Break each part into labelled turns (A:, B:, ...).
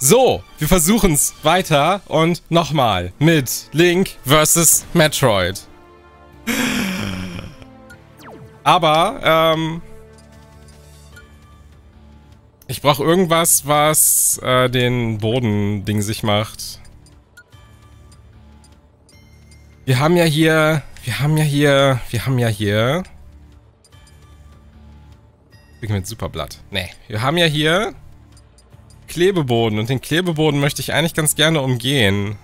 A: So, wir versuchen's weiter und nochmal mit Link vs. Metroid. Aber, ich brauche irgendwas, was den Boden dingsig macht. Wir haben ja hier... Mit Superblatt. Nee, wir haben ja hier Klebeboden und den Klebeboden möchte ich eigentlich ganz gerne umgehen.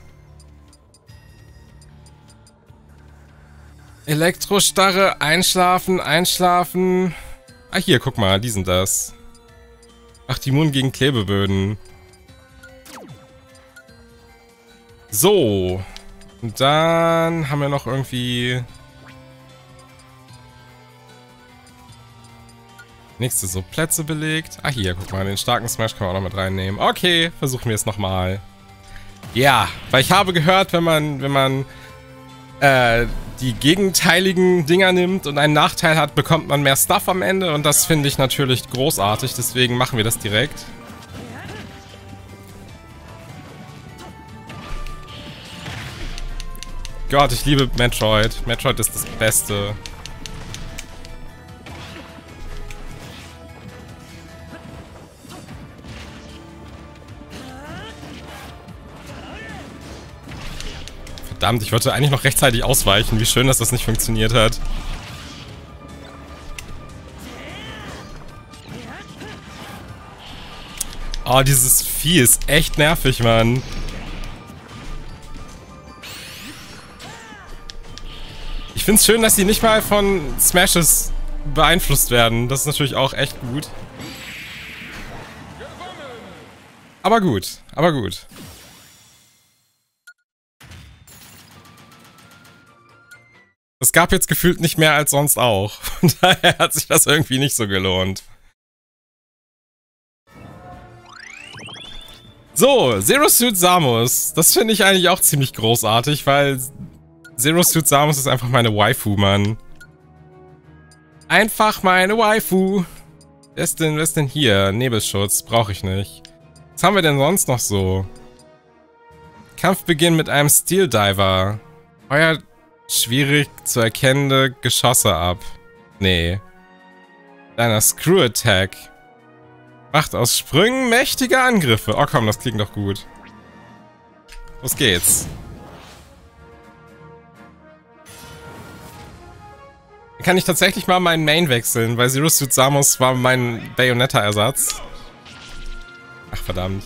A: Elektrostarre, einschlafen, einschlafen. Ah, hier, guck mal, die sind das. Ach, die immun gegen Klebeböden. So. Und dann haben wir noch irgendwie... Nächste so Plätze belegt. Ah, hier, guck mal, den starken Smash können wir auch noch mit reinnehmen. Okay, versuchen wir es nochmal. Ja, weil ich habe gehört, wenn man die gegenteiligen Dinger nimmt und einen Nachteil hat, bekommt man mehr Stuff am Ende. Und das finde ich natürlich großartig, deswegen machen wir das direkt. Gott, ich liebe Metroid. Metroid ist das Beste. Verdammt, ich wollte eigentlich noch rechtzeitig ausweichen. Wie schön, dass das nicht funktioniert hat. Oh, dieses Vieh ist echt nervig, Mann. Ich find's schön, dass die nicht mal von Smashes beeinflusst werden. Das ist natürlich auch echt gut. Aber gut, aber gut. Es gab jetzt gefühlt nicht mehr als sonst auch. Von daher hat sich das irgendwie nicht so gelohnt. So, Zero Suit Samus. Das finde ich eigentlich auch ziemlich großartig, weil Zero Suit Samus ist einfach meine Waifu, Mann. Einfach meine Waifu. Wer ist denn hier? Nebelschutz, brauche ich nicht. Was haben wir denn sonst noch so? Kampfbeginn mit einem Steel Diver. Euer schwierig zu erkennende Geschosse ab. Nee. Deiner Screw Attack. Macht aus Sprüngen mächtige Angriffe. Oh komm, das klingt doch gut. Los geht's. Dann kann ich tatsächlich mal meinen Main wechseln, weil Zero Suit Samus war mein Bayonetta-Ersatz. Ach verdammt.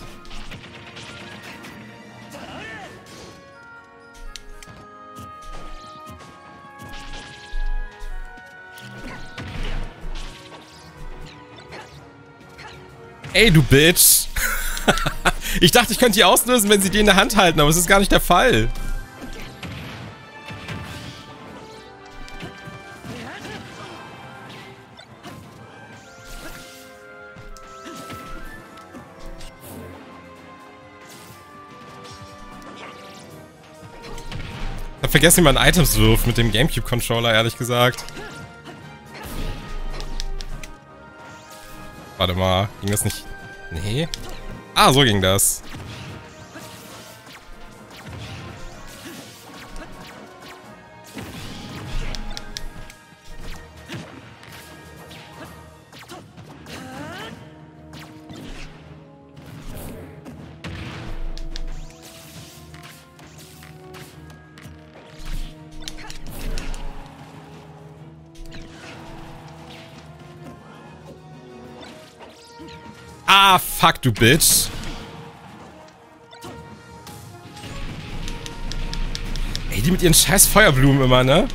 A: Ey, du Bitch! Ich dachte, ich könnte die auslösen, wenn sie die in der Hand halten, aber es ist gar nicht der Fall. Ich hab vergessen, wie man Items wirft mit dem Gamecube-Controller, ehrlich gesagt. Warte mal, ging das nicht... Nee? Ah, so ging das. Ah, fuck, du Bitch. Ey, die mit ihren scheiß Feuerblumen immer, ne?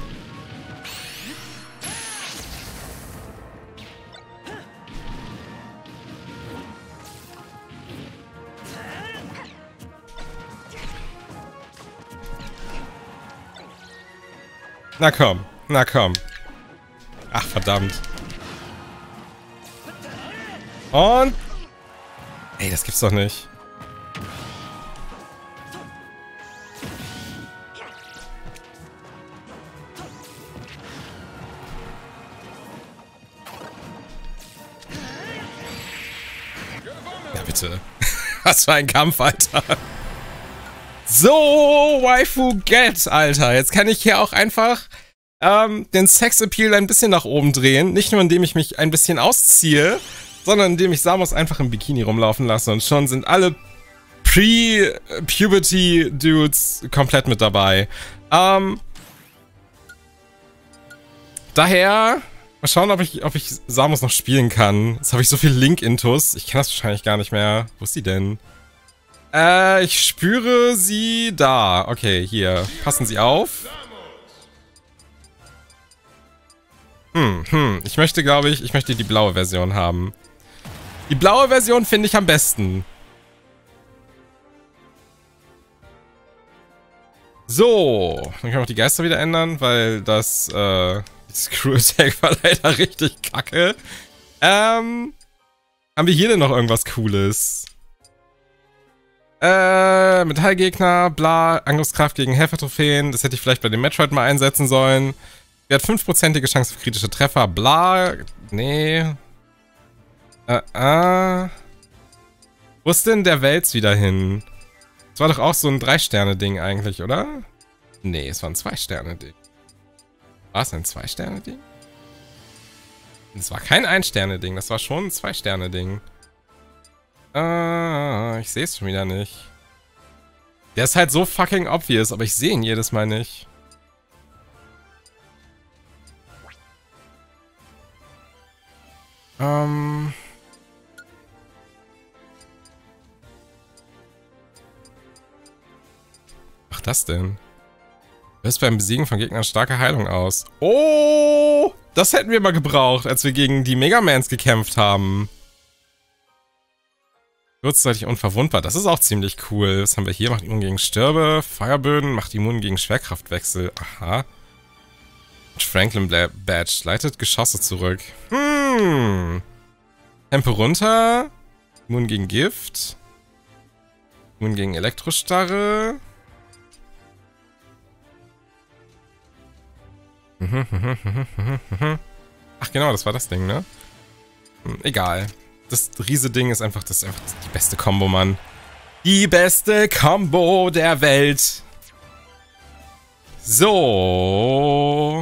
A: Na komm, na komm. Ach, verdammt. Und... Ey, das gibt's doch nicht. Ja, bitte. Was für ein Kampf, Alter. So, Waifu Get, Alter. Jetzt kann ich hier auch einfach den Sexappeal ein bisschen nach oben drehen. Nicht nur, indem ich mich ein bisschen ausziehe, sondern indem ich Samus einfach im Bikini rumlaufen lasse. Und schon sind alle Pre-Puberty-Dudes komplett mit dabei. Daher, mal schauen, ob ich Samus noch spielen kann. Jetzt habe ich so viel Link-Intus. Ich kann das wahrscheinlich gar nicht mehr. Wo ist sie denn? Ich spüre sie da. Okay, hier. Passen Sie auf. Ich möchte, glaube ich, die blaue Version haben. Die blaue Version finde ich am besten. So. Dann können wir auch die Geister wieder ändern, weil das Screw Attack war leider richtig kacke. Haben wir hier denn noch irgendwas Cooles? Metallgegner, bla, Angriffskraft gegen Helfertrophäen. Das hätte ich vielleicht bei dem Metroid mal einsetzen sollen. Er hat 5%ige Chance auf kritische Treffer, bla. Nee. Wo ist denn der Wels wieder hin? Das war doch auch so ein 3-Sterne-Ding eigentlich, oder? Nee, es war ein 2-Sterne-Ding. War es ein 2-Sterne-Ding? Es war kein 1-Sterne-Ding, das war schon ein 2-Sterne-Ding. Ich sehe es schon wieder nicht. Der ist halt so fucking obvious, aber ich sehe ihn jedes Mal nicht. Ach, das denn? Löst beim Besiegen von Gegnern starke Heilung aus. Oh! Das hätten wir mal gebraucht, als wir gegen die Megamans gekämpft haben. Kurzzeitig unverwundbar. Das ist auch ziemlich cool. Was haben wir hier? Macht immun gegen Stürbe, Feuerböden, macht immun gegen Schwerkraftwechsel. Aha. Franklin Badge. Leitet Geschosse zurück. Tempo runter. Immun gegen Gift. Immun gegen Elektrostarre. Ach genau, das war das Ding, ne? Egal. Das Riese-Ding ist einfach, das ist einfach die beste Combo, Mann. Die beste Combo der Welt. So.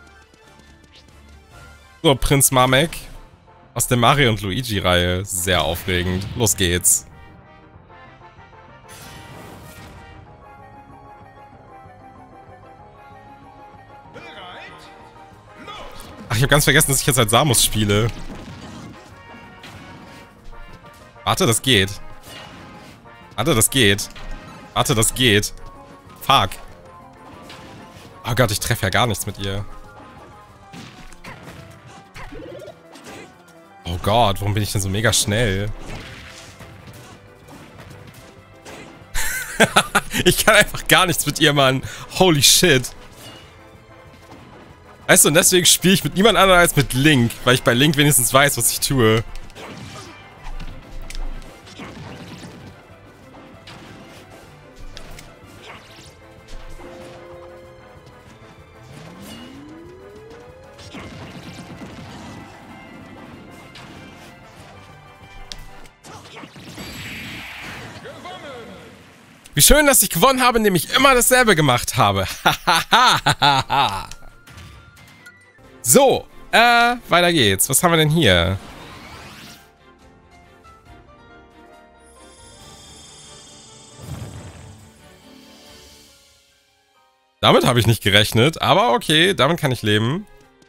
A: So, Prinz Mamek. Aus der Mario und Luigi-Reihe. Sehr aufregend. Los geht's. Ach, ich habe ganz vergessen, dass ich jetzt als Samus spiele. Warte, das geht. Warte, das geht. Warte, das geht. Fuck. Oh Gott, ich treffe ja gar nichts mit ihr. Oh Gott, warum bin ich denn so mega schnell? Ich kann einfach gar nichts mit ihr, Mann. Holy shit. Weißt du, und deswegen spiele ich mit niemand anderem als mit Link, weil ich bei Link wenigstens weiß, was ich tue. Wie schön, dass ich gewonnen habe, indem ich immer dasselbe gemacht habe. So, weiter geht's. Was haben wir denn hier? Damit habe ich nicht gerechnet, aber okay, damit kann ich leben.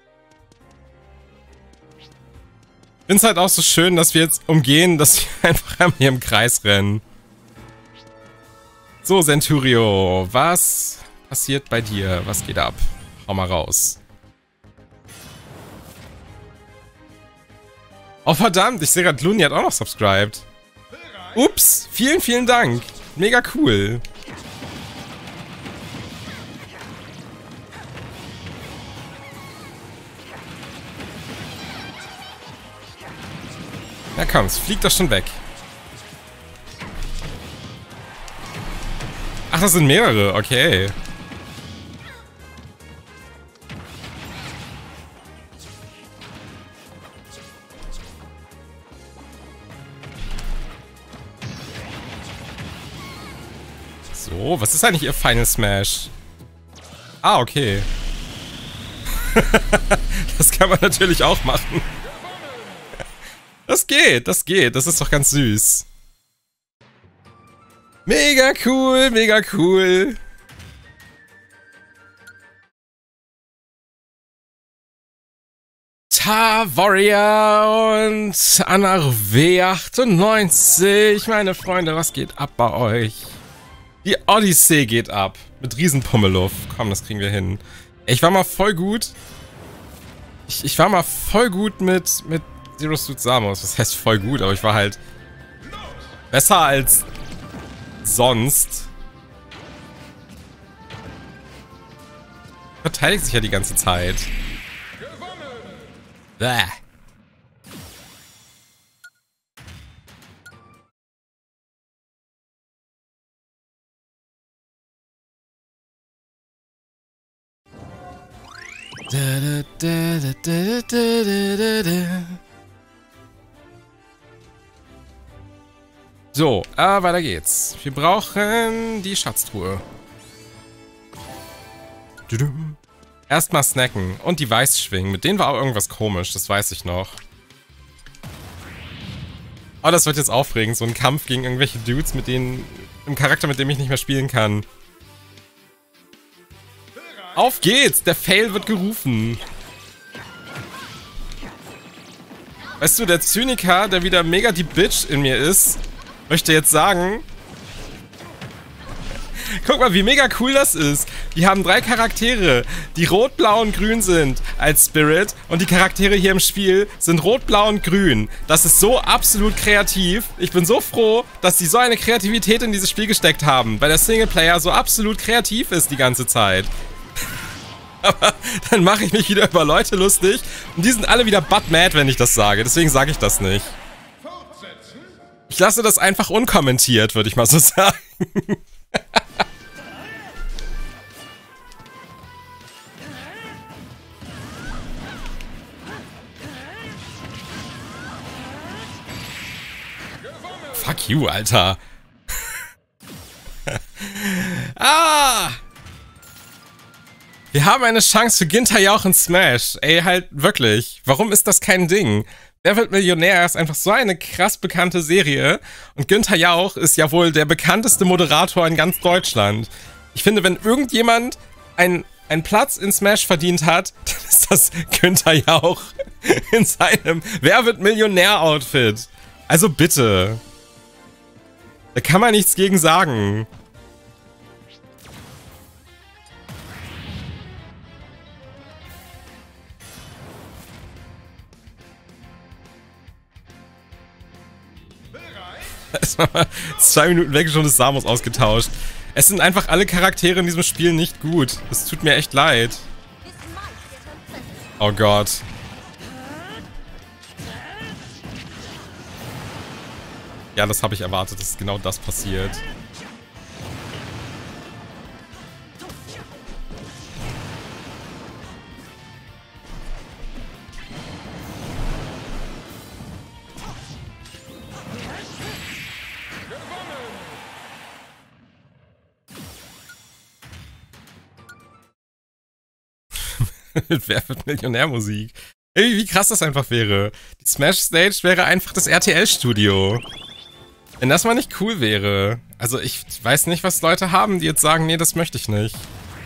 A: Ich finde es halt auch so schön, dass wir jetzt umgehen, dass wir einfach einmal hier im Kreis rennen. So, Centurio, was passiert bei dir? Was geht ab? Hau mal raus. Oh verdammt, ich sehe gerade, Luni hat auch noch subscribed. Ups, vielen, vielen Dank. Mega cool. Na komm, es fliegt doch schon weg. Ach, das sind mehrere, okay. So, was ist eigentlich ihr Final Smash? Ah, okay. Das kann man natürlich auch machen. Das geht, das geht. Das ist doch ganz süß. Mega cool, mega cool. Warrior und Anarw 98. Meine Freunde, was geht ab bei euch? Die Odyssey geht ab. Mit Riesenpummeluff. Komm, das kriegen wir hin. Ich war mal voll gut. Ich war mal voll gut mit Zero Suit Samus. Was heißt voll gut? Aber ich war halt besser als sonst. Verteidigt sich ja die ganze Zeit. Bäh. So, weiter geht's. Wir brauchen die Schatztruhe. Erstmal snacken und die Weiß schwingen. Mit denen war auch irgendwas komisch, das weiß ich noch. Oh, das wird jetzt aufregend. So ein Kampf gegen irgendwelche Dudes, mit denen... Im Charakter, mit dem ich nicht mehr spielen kann. Auf geht's! Der Fail wird gerufen. Weißt du, der Zyniker, der wieder mega die Bitch in mir ist, möchte jetzt sagen... Guck mal, wie mega cool das ist. Die haben 3 Charaktere, die rot, blau und grün sind als Spirit. Und die Charaktere hier im Spiel sind rot, blau und grün. Das ist so absolut kreativ. Ich bin so froh, dass sie so eine Kreativität in dieses Spiel gesteckt haben. Weil der Singleplayer so absolut kreativ ist die ganze Zeit. Aber dann mache ich mich wieder über Leute lustig. Und die sind alle wieder butt-mad, wenn ich das sage. Deswegen sage ich das nicht. Ich lasse das einfach unkommentiert, würde ich mal so sagen. Fuck you, Alter. Ah! Wir haben eine Chance für Günther Jauch in Smash. Ey, halt wirklich. Warum ist das kein Ding? Wer wird Millionär ist einfach so eine krass bekannte Serie. Und Günther Jauch ist ja wohl der bekannteste Moderator in ganz Deutschland. Ich finde, wenn irgendjemand einen Platz in Smash verdient hat, dann ist das Günther Jauch in seinem Wer wird Millionär-Outfit. Also bitte. Da kann man nichts gegen sagen. Da ist man mal 2 Minuten weg, schon ist Samus ausgetauscht. Es sind einfach alle Charaktere in diesem Spiel nicht gut. Es tut mir echt leid. Oh Gott. Ja, das habe ich erwartet, dass genau das passiert. Wer wird Millionärmusik? Ey, wie krass das einfach wäre. Die Smash Stage wäre einfach das RTL-Studio. Wenn das mal nicht cool wäre. Also ich weiß nicht, was Leute haben, die jetzt sagen, nee, das möchte ich nicht.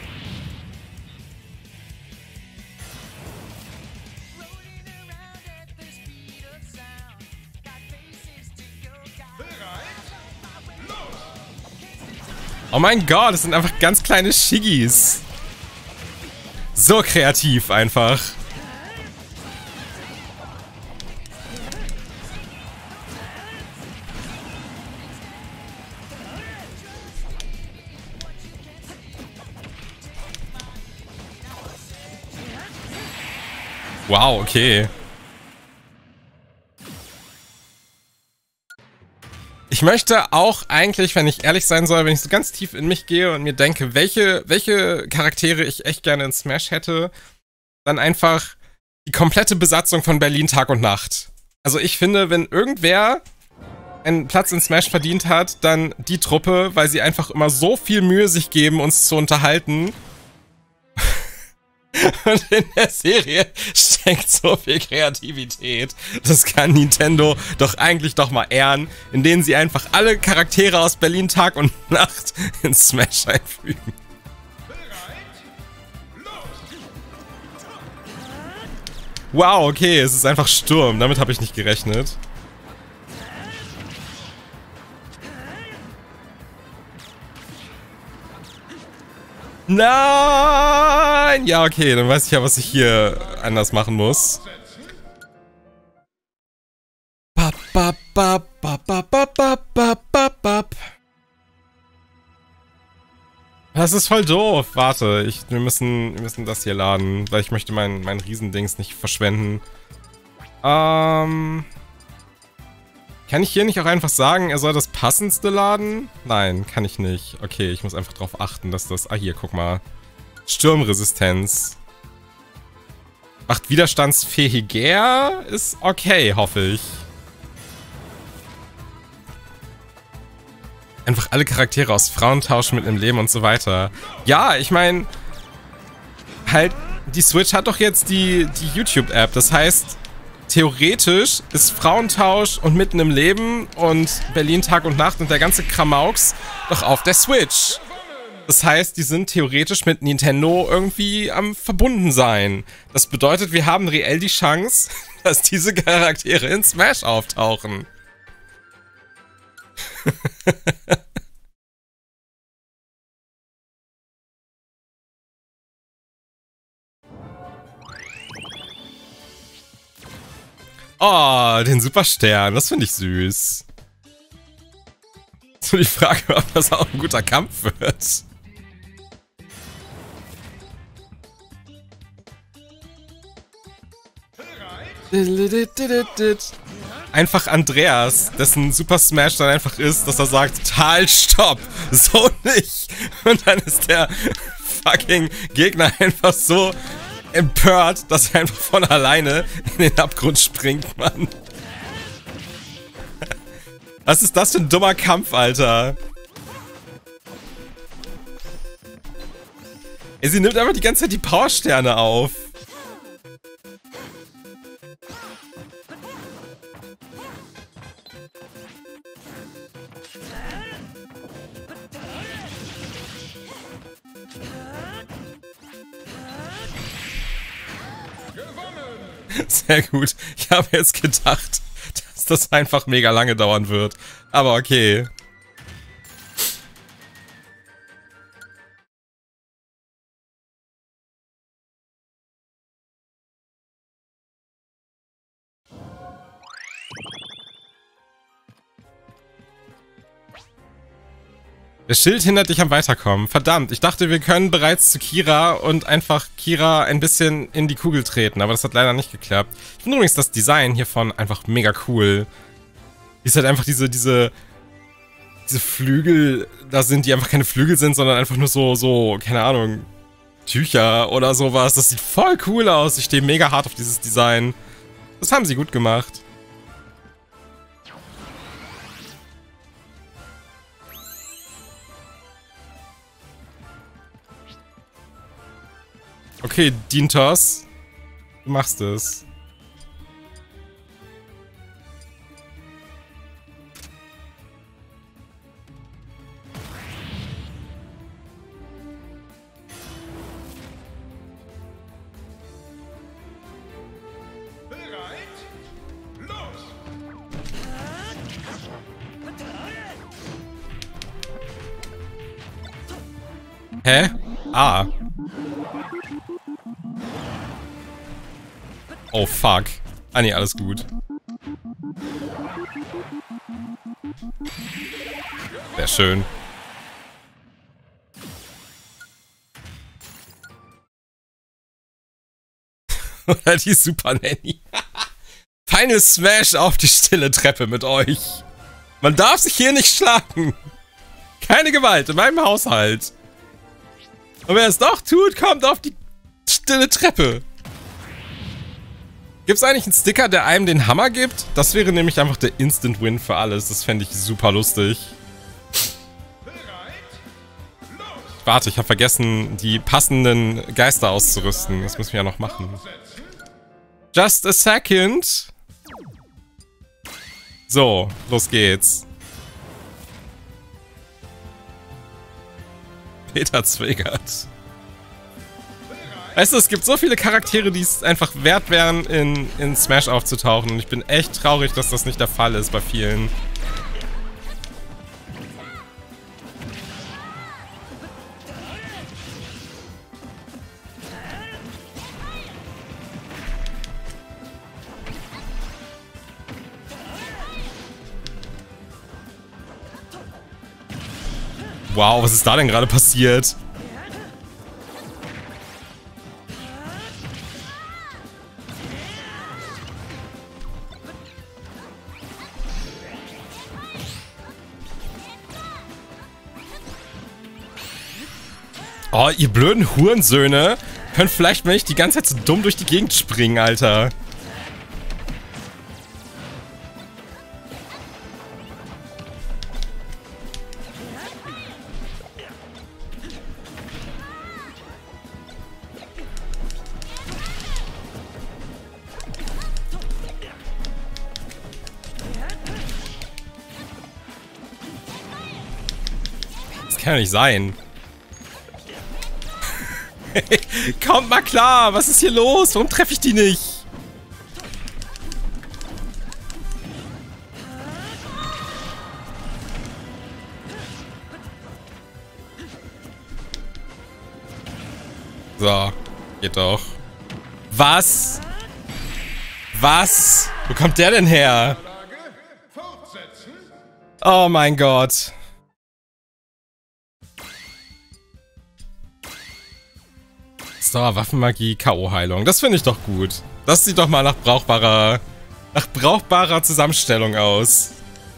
A: Oh mein Gott, das sind einfach ganz kleine Shiggis. So kreativ einfach. Wow, okay. Ich möchte auch eigentlich, wenn ich ehrlich sein soll, wenn ich so ganz tief in mich gehe und mir denke, welche Charaktere ich echt gerne in Smash hätte, dann einfach die komplette Besatzung von Berlin Tag und Nacht. Also ich finde, wenn irgendwer einen Platz in Smash verdient hat, dann die Truppe, weil sie einfach immer so viel Mühe sich geben, uns zu unterhalten. Und in der Serie steckt so viel Kreativität. Das kann Nintendo doch eigentlich doch mal ehren, indem sie einfach alle Charaktere aus Berlin Tag und Nacht in Smash einfügen. Wow, okay, es ist einfach Sturm. Damit habe ich nicht gerechnet. Nein! Ja, okay, dann weiß ich ja, was ich hier anders machen muss. Das ist voll doof. Warte, wir müssen das hier laden, weil ich möchte mein Riesendings nicht verschwenden. Kann ich hier nicht auch einfach sagen, er soll das passendste laden? Nein, kann ich nicht. Okay, ich muss einfach darauf achten, dass das... Ah, hier, guck mal. Sturmresistenz. Macht widerstandsfähiger? Ist okay, hoffe ich. Einfach alle Charaktere aus Frauen tauschen mit einem Leben und so weiter. Ja, ich meine... Halt, die Switch hat doch jetzt die YouTube-App. Das heißt... Theoretisch ist Frauentausch und Mitten im Leben und Berlin Tag und Nacht und der ganze Kramauks doch auf der Switch. Das heißt, die sind theoretisch mit Nintendo irgendwie am verbunden sein. Das bedeutet, wir haben reell die Chance, dass diese Charaktere in Smash auftauchen. Oh, den Superstern. Das finde ich süß. So die Frage, ob das auch ein guter Kampf wird. Einfach Andreas, dessen Super Smash dann einfach ist, dass er sagt, halt, stopp, so nicht. Und dann ist der fucking Gegner einfach so empört, dass er einfach von alleine in den Abgrund springt, Mann. Was ist das für ein dummer Kampf, Alter? Ey, sie nimmt einfach die ganze Zeit die Powersterne auf. Sehr gut. Ich habe jetzt gedacht, dass das einfach mega lange dauern wird. Aber okay. Das Schild hindert dich am Weiterkommen. Verdammt, ich dachte, wir können bereits zu Kira und einfach Kira ein bisschen in die Kugel treten, aber das hat leider nicht geklappt. Ich finde übrigens das Design hiervon einfach mega cool. Ist halt einfach diese Flügel da sind, die einfach keine Flügel sind, sondern einfach nur so, keine Ahnung, Tücher oder sowas. Das sieht voll cool aus. Ich stehe mega hart auf dieses Design. Das haben sie gut gemacht. Okay, Dintos. Du machst es. Hä? Ah. Oh, fuck. Ah, nee, alles gut. Sehr schön. Oder die Super Nanny. Final Smash auf die stille Treppe mit euch. Man darf sich hier nicht schlagen. Keine Gewalt in meinem Haushalt. Und wer es doch tut, kommt auf die stille Treppe. Gibt es eigentlich einen Sticker, der einem den Hammer gibt? Das wäre nämlich einfach der Instant Win für alles. Das fände ich super lustig. Warte, ich habe vergessen, die passenden Geister auszurüsten. Das müssen wir ja noch machen. Just a second. So, los geht's. Peter Zwegert. Weißt du, es gibt so viele Charaktere, die es einfach wert wären, in Smash aufzutauchen. Und ich bin echt traurig, dass das nicht der Fall ist bei vielen. Wow, was ist da denn gerade passiert? Oh, ihr blöden Hurensöhne. Könnt vielleicht mal nicht die ganze Zeit so dumm durch die Gegend springen, Alter. Das kann ja nicht sein. Kommt mal klar, was ist hier los? Warum treffe ich die nicht? So, geht doch. Was? Was? Wo kommt der denn her? Oh mein Gott. Waffenmagie, K.O.-Heilung. Das finde ich doch gut. Das sieht doch mal nach brauchbarer Zusammenstellung aus.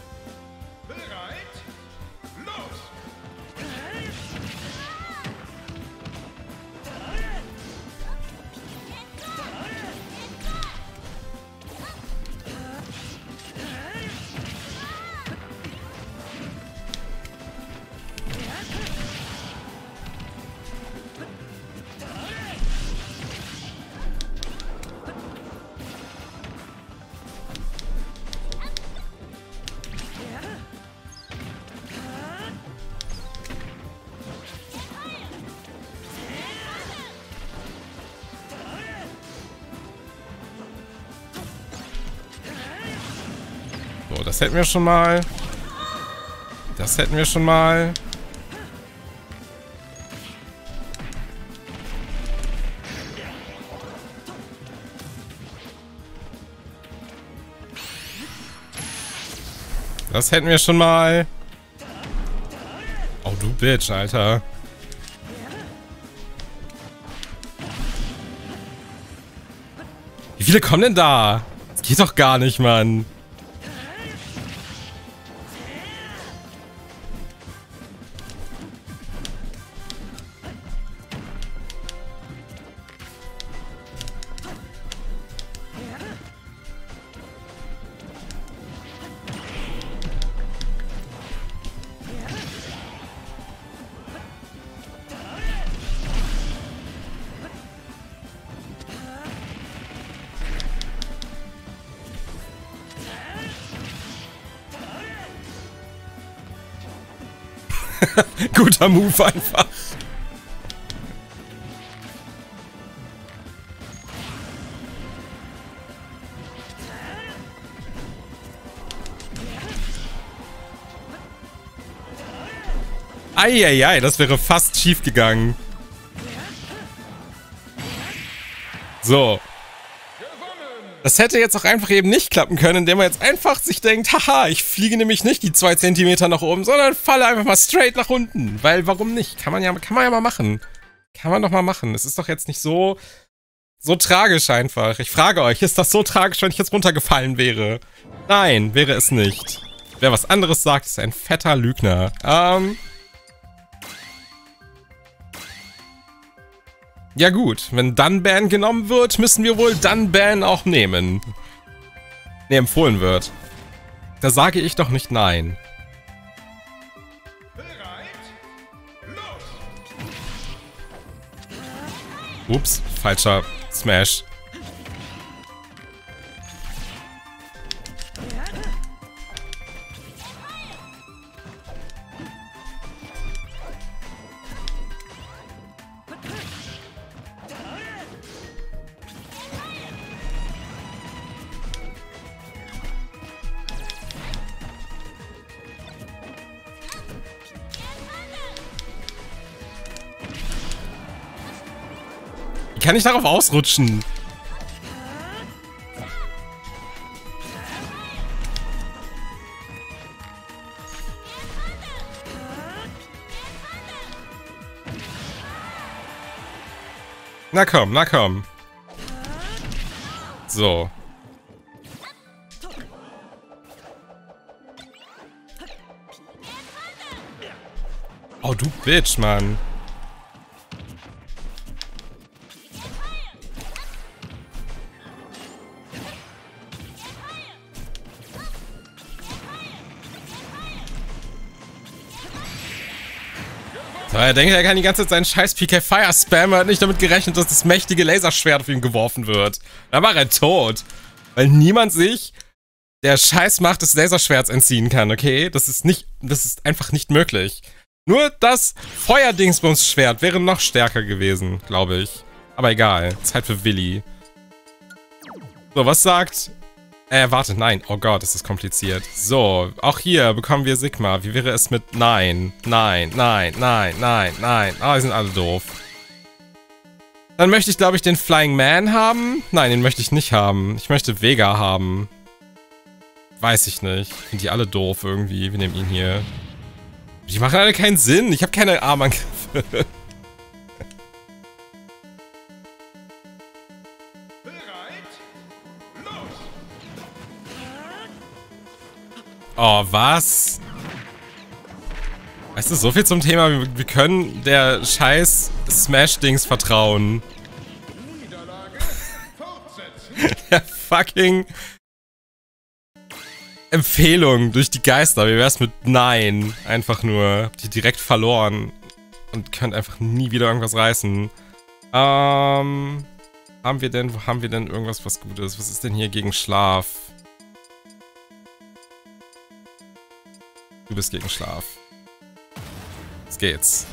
A: So, das hätten wir schon mal. Das hätten wir schon mal. Das hätten wir schon mal. Oh, du Bitch, Alter. Wie viele kommen denn da? Das geht doch gar nicht, Mann. Guter Move einfach. Eieiei, das wäre fast schief gegangen. So. Das hätte jetzt auch einfach eben nicht klappen können, indem man jetzt einfach sich denkt, haha, ich fliege nämlich nicht die 2 Zentimeter nach oben, sondern falle einfach mal straight nach unten. Weil, warum nicht? Kann man ja mal machen. Kann man doch mal machen. Es ist doch jetzt nicht so tragisch einfach. Ich frage euch, ist das so tragisch, wenn ich jetzt runtergefallen wäre? Nein, wäre es nicht. Wer was anderes sagt, ist ein fetter Lügner. Ja gut, wenn Dunban genommen wird, müssen wir wohl Dunban auch nehmen. Ne, empfohlen wird. Da sage ich doch nicht nein. Ups, falscher Smash. Wie kann ich darauf ausrutschen? Na komm, na komm. So. Oh, du Bitch, Mann. So, er denkt, er kann die ganze Zeit seinen scheiß PK Fire spammen, hat nicht damit gerechnet, dass das mächtige Laserschwert auf ihn geworfen wird. Dann war er tot. Weil niemand sich der Scheißmacht des Laserschwerts entziehen kann, okay? Das ist einfach nicht möglich. Nur das Feuerdingsbums-Schwert wäre noch stärker gewesen, glaube ich. Aber egal, Zeit für Willi. So, was sagt... warte, nein. Oh Gott, das ist kompliziert. So, auch hier bekommen wir Sigma. Wie wäre es mit Nein? Nein, nein, nein, nein, nein. Ah, die sind alle doof. Dann möchte ich, glaube ich, den Flying Man haben. Nein, den möchte ich nicht haben. Ich möchte Vega haben. Weiß ich nicht. Ich finde die alle doof irgendwie. Wir nehmen ihn hier. Die machen alle keinen Sinn. Ich habe keine Armangriffe. Oh, was? Weißt du, so viel zum Thema, wir können der scheiß Smash-Dings vertrauen. Der fucking Empfehlung durch die Geister. Wie wär's mit Nein? Einfach nur. Habt ihr direkt verloren. Und könnt einfach nie wieder irgendwas reißen. Haben wir denn irgendwas, was gut ist? Was ist denn hier gegen Schlaf? Du bist gegen Schlaf. Jetzt geht's.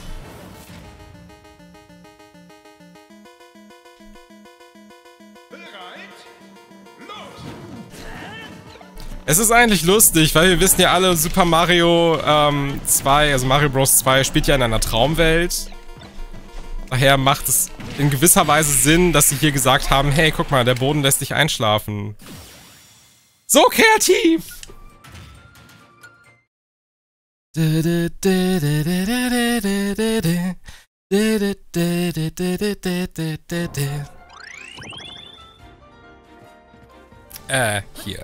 A: Es ist eigentlich lustig, weil wir wissen ja alle, Super Mario 2, also Mario Bros. 2 spielt ja in einer Traumwelt. Daher macht es in gewisser Weise Sinn, dass sie hier gesagt haben, hey, guck mal, der Boden lässt dich einschlafen. So kreativ! Hier.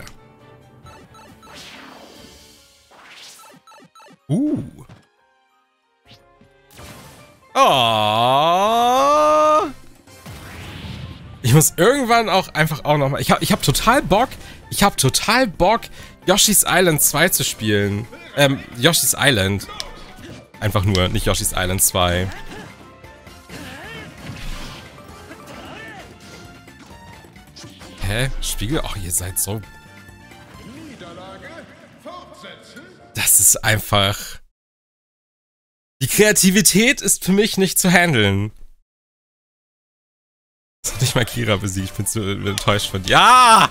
A: Oh. Ich muss irgendwann auch einfach auch nochmal... Ich hab total Bock, Yoshi's Island 2 zu spielen. Yoshi's Island. Einfach nur, nicht Yoshi's Island 2. Hä? Spiegel? Ach, ihr seid so... Das ist einfach... Die Kreativität ist für mich nicht zu handeln. Das hat nicht mal Kira besiegt. Ich bin zu enttäuscht von dir. Ja!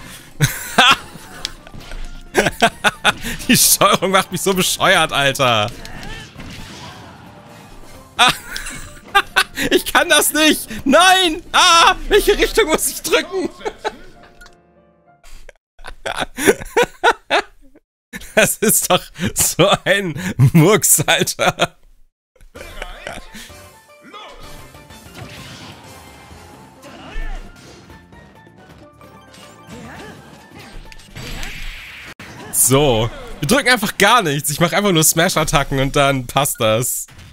A: Die Steuerung macht mich so bescheuert, Alter. Ah. Ich kann das nicht. Nein! Ah! Welche Richtung muss ich drücken? Das ist doch so ein Murks, Alter. So. Wir drücken einfach gar nichts. Ich mache einfach nur Smash-Attacken und dann passt das.